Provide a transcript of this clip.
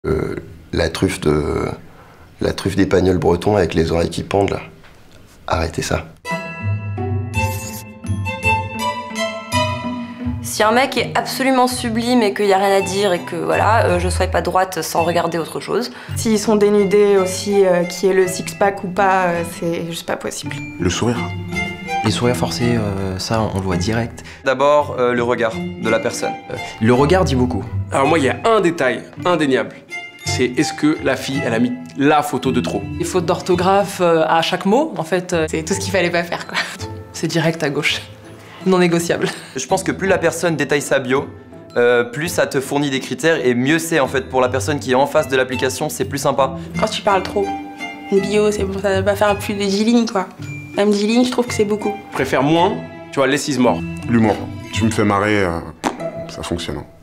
La truffe d'Épagnols bretons avec les oreilles qui pendent, là. Arrêtez ça. Si un mec est absolument sublime et qu'il n'y a rien à dire et que voilà, je swipe à droite sans regarder autre chose. S'ils sont dénudés aussi, qui est le six-pack ou pas, c'est juste pas possible. Le sourire. Les sourires forcés, ça on le voit direct. D'abord, le regard de la personne. Le regard dit beaucoup. Alors moi, il y a un détail indéniable. C'est est-ce que la fille, elle a mis la photo de trop. Les fautes d'orthographe à chaque mot, en fait. C'est tout ce qu'il fallait pas faire, quoi. C'est direct à gauche. Non négociable. Je pense que plus la personne détaille sa bio, plus ça te fournit des critères et mieux c'est en fait pour la personne qui est en face de l'application, c'est plus sympa. Quand tu parles trop, une bio, c'est bon, ça va faire plus de 10 lignes, quoi. Même 10 lignes, je trouve que c'est beaucoup. Je préfère moins, tu vois, les 6 morts. L'humour. Tu me fais marrer, ça fonctionne.